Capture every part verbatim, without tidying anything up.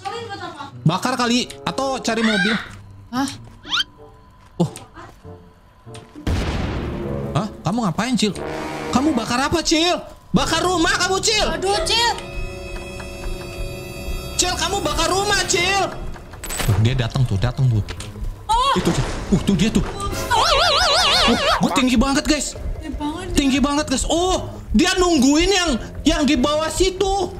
Solin buat apa? Bakar kali atau cari mobil. Hah? Oh. Hah? Kamu ngapain, Cil? Kamu bakar apa, Cil? Bakar rumah kamu, Cil. Aduh, Cil. Cil, kamu bakar rumah, Cil. Tuh, dia datang tuh, datang tuh. Oh. Itu tuh. Uh, tuh dia tuh. Oh, gue tinggi banget, guys. Tinggi banget. Tinggi banget, guys. Oh, dia nungguin yang yang di bawah situ.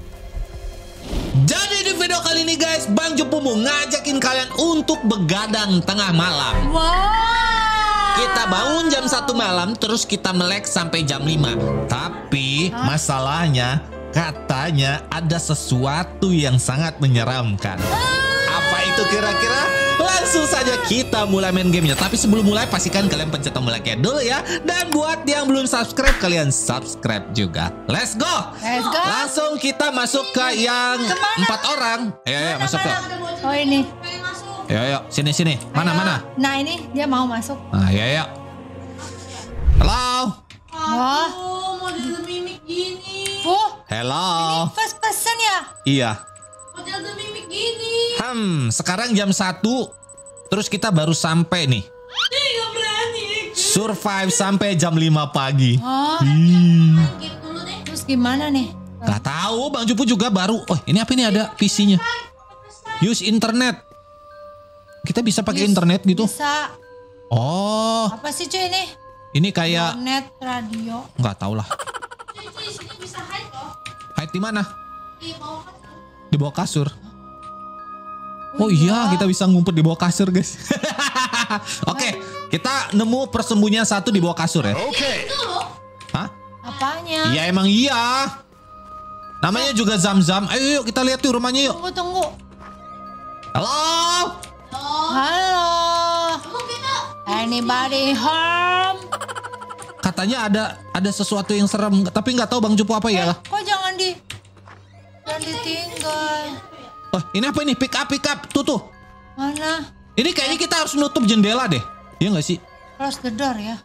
Jadi di video kali ini, guys, Bang Jupu mau ngajakin kalian untuk begadang tengah malam. Wow. Kita bangun jam satu malam, terus kita melek sampai jam lima. Tapi Hah? masalahnya, katanya ada sesuatu yang sangat menyeramkan. Apa itu kira-kira? Langsung saja kita mulai main gamenya. Tapi sebelum mulai, pastikan kalian pencet tombol like dulu ya. Dan buat yang belum subscribe, kalian subscribe juga. Let's go! Let's go. Langsung kita masuk ke yang Kemana? empat orang. Ayo, ayo, masuk yuk. Oh, ini. Pengen masuk. Ayo, ayo, sini, sini. Mana, Ayo. mana? Nah, ini dia mau masuk. Nah, ayo, ayo. Halo. Aduh, model mimik gini. Oh, Hello. first person ya? Iya. Model mimik gini. Hmm, sekarang jam satu. Terus kita baru sampai nih. Ih, gak berani. Survive sampai jam lima pagi. Oh, Ih. Game dulu deh. terus gimana nih? Gak tahu, Bang Jupu juga baru. Oh, ini apa ini ada P C-nya? Use internet. Kita bisa pakai Use- internet gitu. Bisa. Oh, Apa sih cuy ini? ini kayak Internet, radio. nggak tahu lah. Cuy, cuy, sini bisa hide loh. Hide di mana? Di bawah kan. Di bawah kasur. Oh iya, kita bisa ngumpet di bawah kasur, guys. Oke, kita nemu persembunyian satu di bawah kasur ya. Itu loh. Hah? Apanya? Iya emang iya. Namanya juga Zam-Zam. Ayo yuk kita lihat tuh rumahnya yuk. Tunggu, tunggu. Halo. Loh. Halo. Emang kita. Anybody home? Katanya ada ada sesuatu yang serem, tapi nggak tahu Bang Jupu apa ya. Kok jangan di... Jangan ditinggal. Oh, ini apa ini? Pick up, pick up. Tuh tuh. Mana? Ini kayaknya kita harus nutup jendela deh. Iya nggak sih? Close the door ya.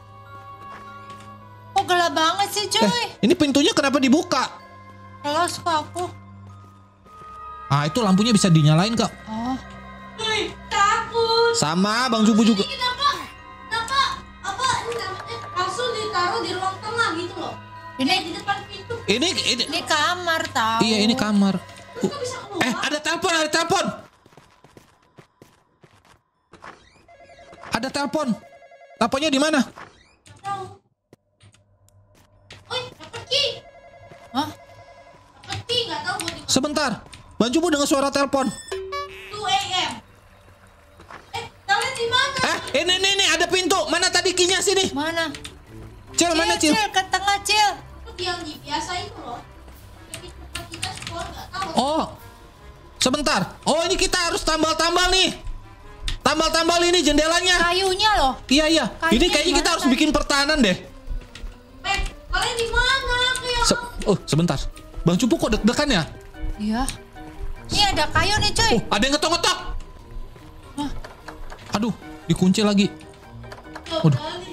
Kok gelap banget sih cuy? Eh, ini pintunya kenapa dibuka? Close kok aku. Ah, itu lampunya bisa dinyalain kak. Oh. Wih, takut. Sama Bang Jupu juga. Ini kenapa? Kenapa? Apa ini namanya? Kasur ditaruh di ruang tengah gitu loh. Ini Kayak di depan pintu. Ini, ini. ini kamar tahu. Iya ini kamar. Terus nggak bisa keluar. Eh, ada telepon, ada telepon. Ada telepon. Teleponnya di mana? Nggak tahu. Wih, dapet ki. Hah? Dapet ki, nggak tahu buat di Sebentar. Bang Jupu dengar suara telepon. dua A M. Eh, kalian di mana? Eh, ini, ini, ini ada pintu. Mana tadi kinya sini? Mana? Cil, mana Cil? Cil, ke tengah Cil. Itu yang di biasa itu loh. Tapi tempat kita sekolah nggak tahu. Oh, sebentar. Oh, ini kita harus tambal-tambal nih. Tambal-tambal ini jendelanya. Kayunya loh. Iya, iya. Kayunya Ini kayaknya kita gimana harus tadi? bikin pertahanan deh. Eh, kalian di mana? Kayak Se- oh, sebentar. Bang Cupu kok deg-degan ya? Iya. Ini ada kayu nih cuy. Oh, ada yang ngetok-ngetok. Hah? Aduh, dikunci lagi. Nggak Waduh. berani.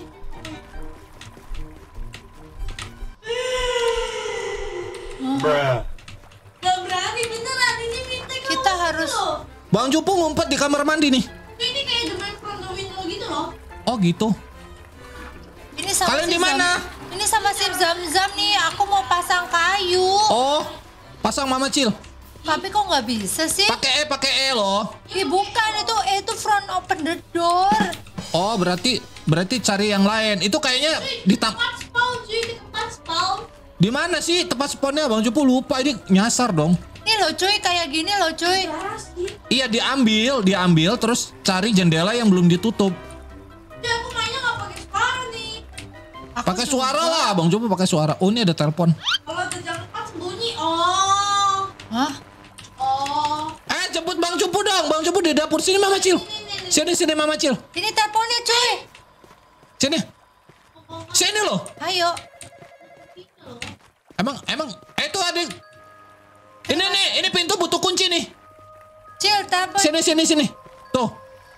Nggak berani beneran. Ini minta kamu Kita harus- loh. Bang Cupu ngumpet di kamar mandi nih. Ini kayak depan front window gitu loh. Oh, gitu. Ini sama Kalian si di mana? Zam- Ini sama si Zam-Zam nih. Aku mau pasang kayu. Oh, pasang Mama Cil. Tapi kok nggak bisa sih? Pakai E, pakai E loh. Ih bukan itu itu front open the door. Oh, berarti berarti cari yang lain. Itu kayaknya di tam Tempat spawn cuy, di tempat spawn. di mana sih tempat spawnnya Bang Cupu lupa ini nyasar dong. Ini loh cuy kayak gini loh cuy. Pasti. Iya diambil, diambil terus cari jendela yang belum ditutup. Ya aku mainnya nggak pakai suara nih. Aku Pakai juga. suara lah, Bang Cupu pakai suara. Oh, ini ada telepon. Kalau ada jam empat bunyi, oh, Hah? oh. Eh, jemput Bang Cupu dong. Bang Cupu di dapur sini Mama Cil. Sini sini Mama Cil. Ini teleponnya cuy. Sini. Sini loh. Ayo. Emang emang eh itu ada ini nih, ini pintu butuh kunci nih. Cil telepon. Sini sini sini. Tuh.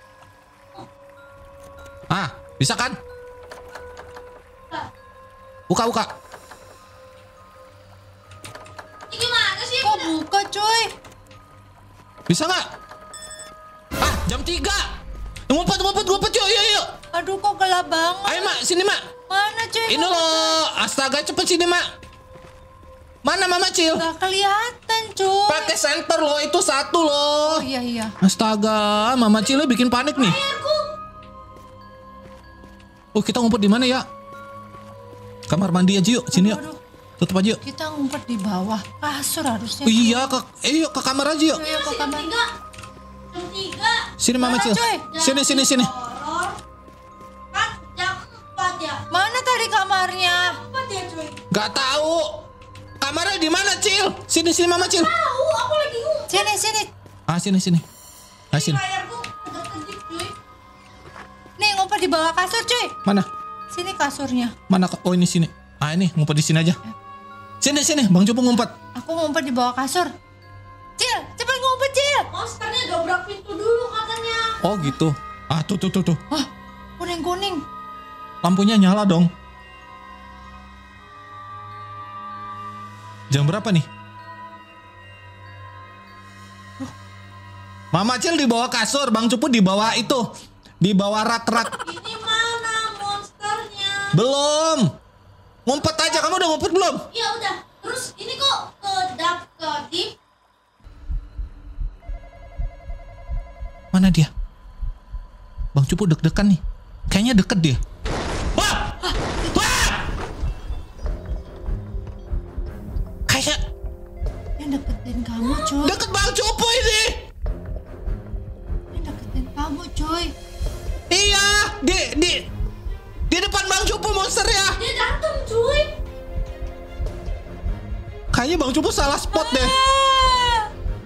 Ah, bisa kan? Buka buka. Ini gimana sih? Kok buka cuy? Bisa nggak? Ah, jam tiga. Ngumpet, ngumpet, ngumpet yuk, yuk, yuk. Aduh kok gelap banget. Ayo mak, sini mak. Mana cuy? Ini loh, astaga cepet sini mak. Mana Mama Cil? Gak kelihatan cuy. Pakai senter loh, itu satu loh. Oh iya iya. Astaga, Mama Cil bikin panik nih. Oh, kita ngumpet di mana ya? Kamar mandi aja yuk, sini yuk. Aduh, Tutup aja yuk. kita ngumpet di bawah kasur harusnya. Oh, iya, ke, eh, yuk ke kamar aja yuk. Ayo ke Jam kamar. tiga. Jam tiga. Sini Mama Mana, Cil. cuy? Sini, sini, sini. Horor. Kan jam empat ya. Mana tadi kamarnya? Empat ya cuy. Gak tahu. Kamarnya di mana Cil? Sini, sini Mama Cil. Tahu aku lagi ngumpet. Sini sini. Ah, sini, sini. Ah, sini. Layarku kedip-kedip cuy. Nih ngumpet di bawah kasur cuy. Mana? Sini kasurnya. Mana? Oh, ini sini. Ah, ini ngumpet di sini aja. Sini, sini. Bang Cupu ngumpet. Aku ngumpet di bawah kasur. Cil, cepet ngumpet Cil. Monsternya dobrak pintu dulu katanya. Oh, gitu. Ah, tuh, tuh, tuh, tuh. Wah, kuning kuning. Lampunya nyala dong. Jam berapa nih? Mama Cil di bawah kasur, Bang Cupu di bawah itu. Di bawah rak-rak. Ini mana monsternya? Belum. Ngumpet aja, kamu udah ngumpet belum? Ya udah. Terus ini kok kedap kedip. Mana dia? Bang Cupu deg-degan nih. Kayaknya deket dia. Wah! Wah! Kayak Ini deketin kamu cuy. deket Bang Cupu ini. Ini deketin kamu cuy. Iya, di di di depan Bang Cupu monster ya. Dia datang cuy. Kayaknya Bang Cupu salah spot deh. Ah!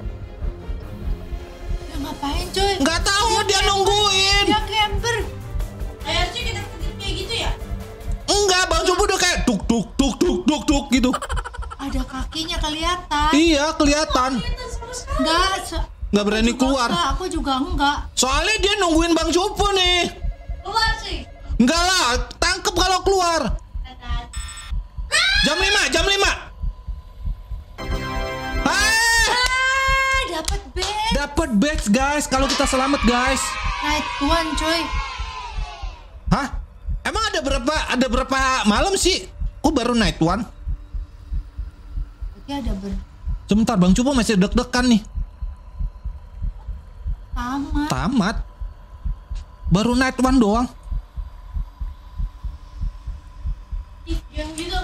Dia ngapain cuy? Nggak tahu dia nungguin. Dia camper. Layarnya kedip-kedip kayak gitu ya? Enggak, Bang Cupu udah kayak tuk tuk tuk tuk tuk tuk gitu. Ada kakinya kelihatan. Iya, kelihatan. Kelihatan sama sekali. Enggak. so- Nggak berani juga keluar. Enggak, aku juga enggak. Soalnya dia nungguin Bang Cupu nih. Keluar sih. Enggak lah, tangkep kalau keluar. Dadah. Jam lima, jam lima. Hai! Ah, dapat bed. Dapat badge guys, kalau kita selamat guys. Night one cuy. Hah? Emang ada berapa ada berapa malam sih? Kok baru night one? Berarti ada ber Sebentar, Bang Cupu masih deg-degan nih. tamat. Tamat. Baru night one doang. Ih, yang gitu.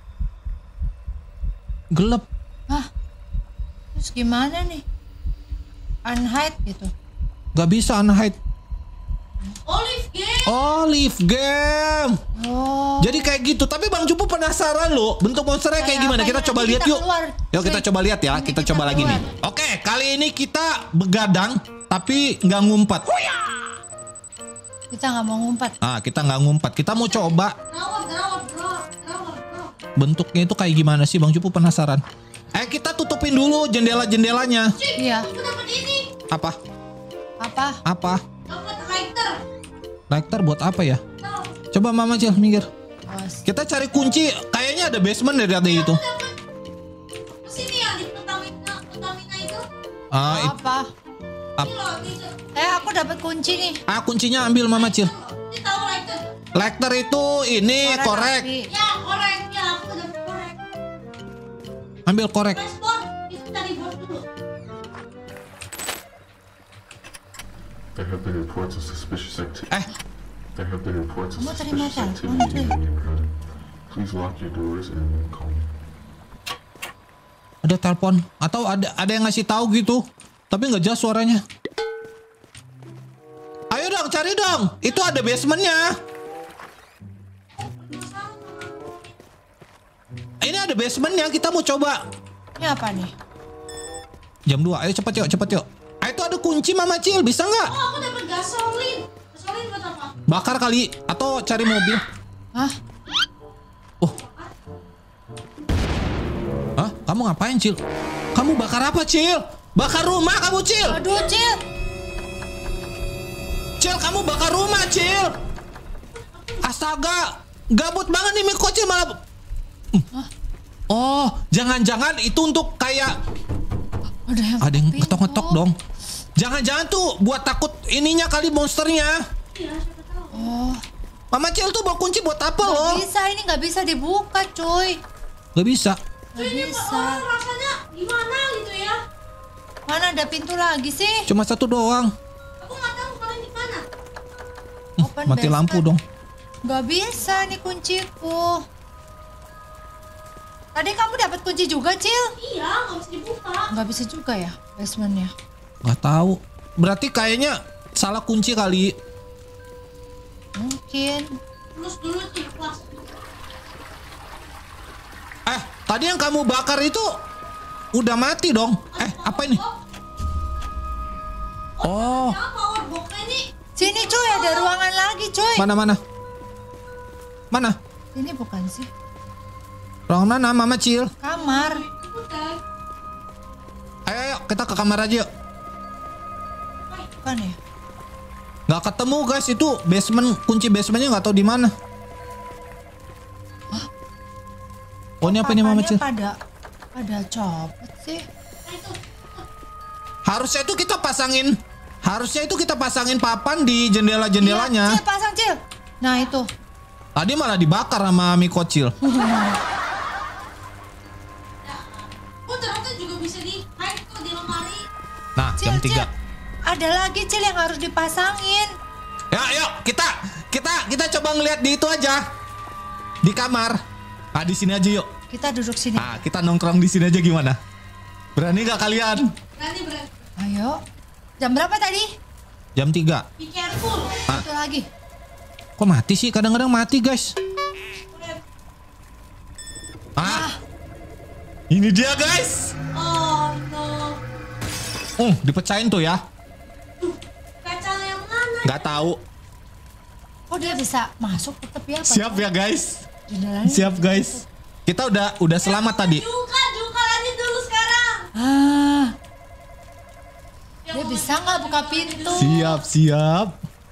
Gelap. Hah? Terus gimana nih? Unhide gitu. Gak bisa unhide. Olive game. Olive game. Oh. Jadi kayak gitu. Tapi Bang Cupu penasaran loh, bentuk monsternya kayak Kayak gimana? apa Kita ya? coba Nanti lihat kita yuk. keluar. Yuk kita Cuy. coba lihat ya. Nanti Kita kita coba lagi nih. keluar. Oke, kali ini kita begadang tapi nggak ngumpet. Kita nggak mau ngumpet. Ah, kita nggak ngumpet. Kita mau coba Gerawat, gerawat, gerawat, gerawat, gerawat. bentuknya itu kayak gimana sih, Bang Cupu penasaran. Eh, kita tutupin dulu jendela-jendelanya. Cik, Iya. aku dapat ini. Apa? Apa? Apa? Dapat lighter. Lighter buat apa ya? Tahu. Coba Mama Cil minggir. Awas. Kita cari kunci. Kayaknya ada basement dari tadi itu. Dapat. Kesini ya di Pertamina, Pertamina itu. Ah, it- Apa? Ini loh, gitu. Eh, aku dapat kunci nih. ah kuncinya ambil Mama Cil. Ini tahu lighter. Lighter itu ini korek. api. Ya, korek. Ya, aku dapat korek. Ambil korek. Transport. Itu cari bos dulu. There have been reports of suspicious activity. Eh, There have been reports of Kamu terima suspicious telepon, activity in cuy. the neighborhood. Please lock your doors and call me. ada telepon atau ada ada yang ngasih tahu gitu. Tapi nggak jelas suaranya. Ayo dong, cari dong. Itu ada basementnya. Ini ada basementnya, kita mau coba. Ini apa nih? Jam dua, ayo cepet yuk, cepet yuk. Ah, itu ada kunci Mama Cil, bisa nggak? Oh, aku dapat gasolin. Gasolin buat apa? Bakar kali, atau cari mobil. Hah? Oh. Hah? Kamu ngapain, Cil? Kamu bakar apa, Cil? Bakar rumah kamu, Cil. Aduh, Cil. Cil, kamu bakar rumah, Cil. Astaga, gabut banget nih Miko, Cil malah. Hmm. Oh, jangan-jangan itu untuk kayak Ada yang ada yang pintu. ngetok-ngetok dong. Jangan-jangan tuh buat takut ininya kali monsternya. Iya, siapa tahu. Oh, Mama Cil tuh bawa kunci buat apa loh? nggak bisa ini nggak bisa dibuka, cuy. Gak bisa. Nggak Ini bisa. orang rasanya gimana gitu ya? Mana ada pintu lagi sih? Cuma satu doang. Aku nggak tahu kalian di mana. Hmm, Open mati basket. lampu dong. Nggak bisa nih kunciku. Tadi kamu dapat kunci juga, Cil? Iya, nggak bisa dibuka. Nggak bisa juga ya basementnya. Gak tahu. Berarti kayaknya salah kunci kali. Mungkin. Terus dulu tuh kelas. Eh, tadi yang kamu bakar itu udah mati dong. Eh, apa ini? Oh, Ya, power box ini. Sini cuy, ada ruangan lagi cuy. mana mana? Mana? Ini bukan sih Ruangan mana, Mama Cil? kamar. Bukan. Ayo, ayo, kita ke kamar aja yuk. Bukan ya? Gak ketemu guys, itu basement, kunci basementnya nggak tahu di mana. Oh, ini apa nih Mama Papannya Cil? pada pada copot sih. Nah, itu. Harusnya itu kita pasangin, harusnya itu kita pasangin papan di Iya, jendela-jendelanya. Cil, pasang Cil. Nah itu. Tadi malah dibakar sama Miko Cil. Oh, ternyata juga bisa di hide tuh di lemari. Nah, Cil, jam tiga. Cil. Ada lagi Cil yang harus dipasangin. Ya, yuk kita kita kita coba ngeliat di itu aja. Di kamar. Ah, di sini aja yuk. Kita duduk sini. Ah, kita nongkrong di sini aja gimana? Berani gak kalian? Berani berani. Ayo. Jam berapa tadi? Jam tiga. Be careful. Ah. Itu lagi. Kok mati sih? Kadang-kadang mati, guys. Ah. Ini dia, guys. Oh no. Uh, dipecahin tuh ya. Kaca yang mana? Nggak tahu. Oh dia bisa masuk tetap ya? Pak? Siap ya, guys. Jendelanya. Siap, guys. Kita udah udah selamat tadi. Juga, juga lanjut dulu sekarang. Ah, Yang dia mau bisa nggak buka pintu? Siap, siap.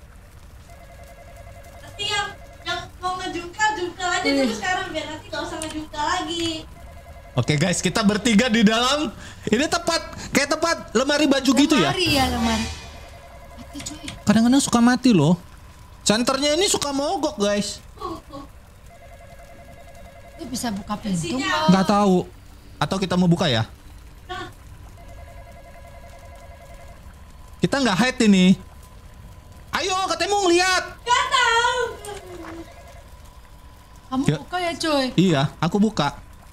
Nanti yang yang mau ngejuka juga aja dulu sekarang biar nanti gak usah ngejuka lagi. Oke, guys, kita bertiga di dalam. Ini tepat kayak tempat lemari baju gitu ya. Lemari ya lemari. Mati cuy. Kadang-kadang suka mati loh. Centernya ini suka mogok, guys. Tuh, tuh. Dia bisa buka pintu Isinya. nggak? Nggak tahu. Atau kita mau buka ya? Nah, Kita nggak hide ini. Ayo, katanya mau ngeliat. gak tahu. Kamu Ya. buka ya cuy. Iya, aku buka.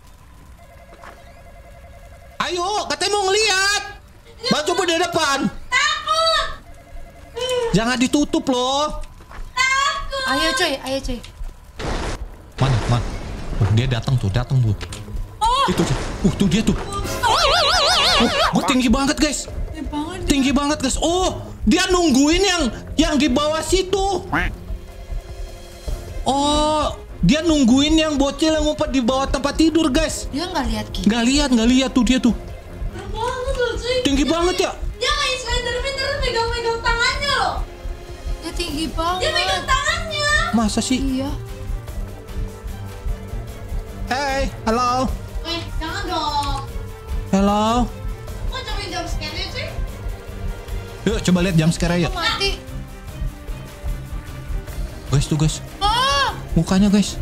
Ayo, katanya mau ngeliat. Baju coba di depan. Takut. Jangan ditutup loh. Takut. Ayo cuy, ayo cuy. Mana, mana? Oh, dia datang tuh, datang tuh. Itu tuh. Uh, tuh dia tuh. Oh, gue tinggi banget, guys. Ini banget. Tinggi banget, guys. Oh, dia nungguin yang yang di bawah situ. Oh, dia nungguin yang bocil yang ngumpet di bawah tempat tidur, guys. Dia nggak lihat kita. Nggak lihat, nggak lihat tuh dia tuh. Serem banget loh cuy. Tinggi banget ya. Dia kayak Slenderman terus megang-megang tangannya loh. Dia tinggi Dia banget. megang tangannya. Masa sih? Iya. Hey, halo. Eh, jangan dong. Hello. Kok cobain jump scare-nya cuy? Yuk, coba lihat jam sekarang ya. Mati. Guys, tuh guys. Ah, Mukanya, guys.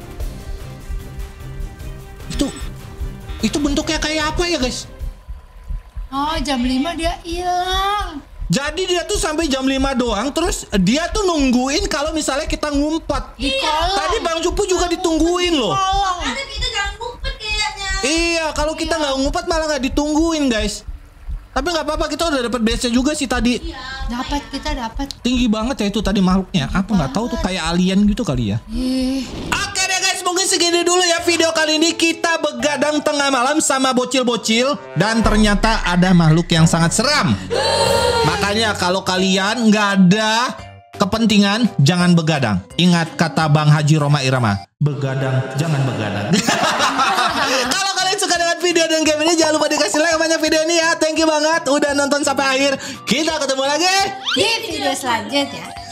Itu itu bentuknya kayak apa ya, guys? oh jam lima dia hilang. Jadi dia tuh sampai jam lima doang, terus dia tuh nungguin kalau misalnya kita ngumpet. Di kolong. Tadi Bang Cupu juga ditungguin loh. Kolong. Ada kita jangan ngumpet kayaknya. Iya, kalau kita nggak ngumpet malah nggak ditungguin, guys. Tapi nggak apa-apa, kita udah dapat base juga sih tadi. Iya. Dapat kita dapat. Tinggi banget ya itu tadi makhluknya. Apa nggak tahu tuh kayak alien gitu kali ya. Ih. Oke deh guys, mungkin segini dulu ya video kali ini. Kita begadang tengah malam sama bocil-bocil. Dan ternyata ada makhluk yang sangat seram. Makanya kalau kalian nggak ada kepentingan, jangan begadang. Ingat kata Bang Haji Roma Irama. Begadang, jangan begadang. Kalau kalian suka dengan video dan game ini, jangan lupa dikasih like banyak video ini ya. Thank you banget udah nonton sampai akhir. Kita ketemu lagi. Di video selanjutnya.